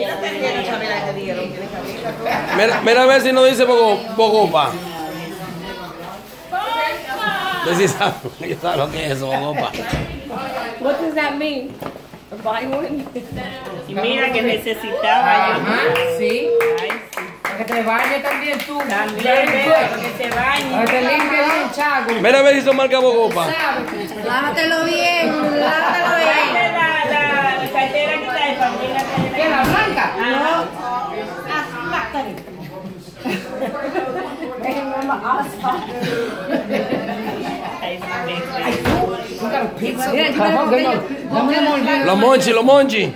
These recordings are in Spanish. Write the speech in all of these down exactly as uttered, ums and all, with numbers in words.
Mira, mira a ver si no dice Bogopa. Decís, ¿sabes lo que es eso, Bogopa? What does that mean? Buy one? Y mira que necesitaba yo. Ajá, sí. Ay, sí. Para que te bañes también tú. También, para que se bañe. Para que te limpie bien, chago. Mira a ver si son marca Bogopa. Lávatelo bien, lávatelo bien. Tráete la, la, la cartera que trae para mí, la cartera. ¿Qué, la blanca? Ajá. Ay, Los monchi, los monchi.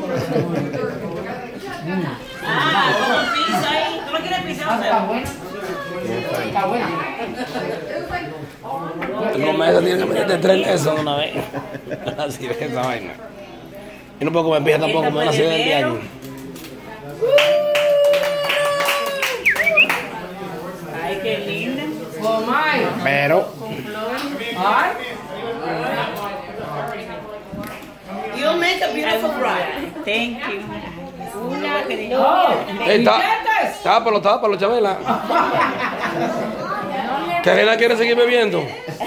Ah, como piso ahí. ¿Tú lo quieres pisar? Está buena. Está buena. No me tiene que meterte tres pesos una vez. Así es esa vaina. Y no puedo comer pija tampoco, me van a hacer el día allí. Ay, qué linda. Oh, my. Pero. Con flores. Ay. You'll make a beautiful bride. Thank you. Una que Oh. Ey, tá, tápalo, tápalo, Chabela. Karina quiere seguir bebiendo.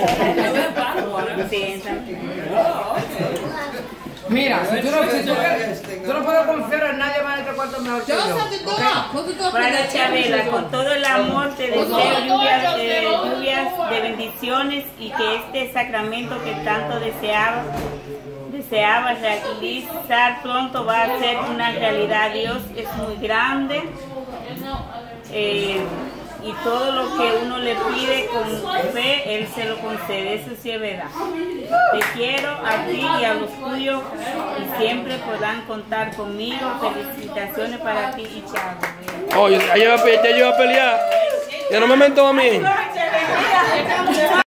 Mira, si tú no, si tú, tú no puedes confiar en nadie más en este cuarto mejor que yo. Para Chabela, con todo el amor te deseo lluvias, eh, lluvias de bendiciones y que este sacramento que tanto deseaba, deseaba realizar pronto va a ser una realidad. Dios es muy grande eh, y todo lo que uno le pide con fe, Él se lo concede. Eso sí es verdad. Te quiero a ti y a los tuyos y siempre podrán contar conmigo. Felicitaciones para ti y chao. Oye, ya lleva a pelear. Ya no me mentó a mí.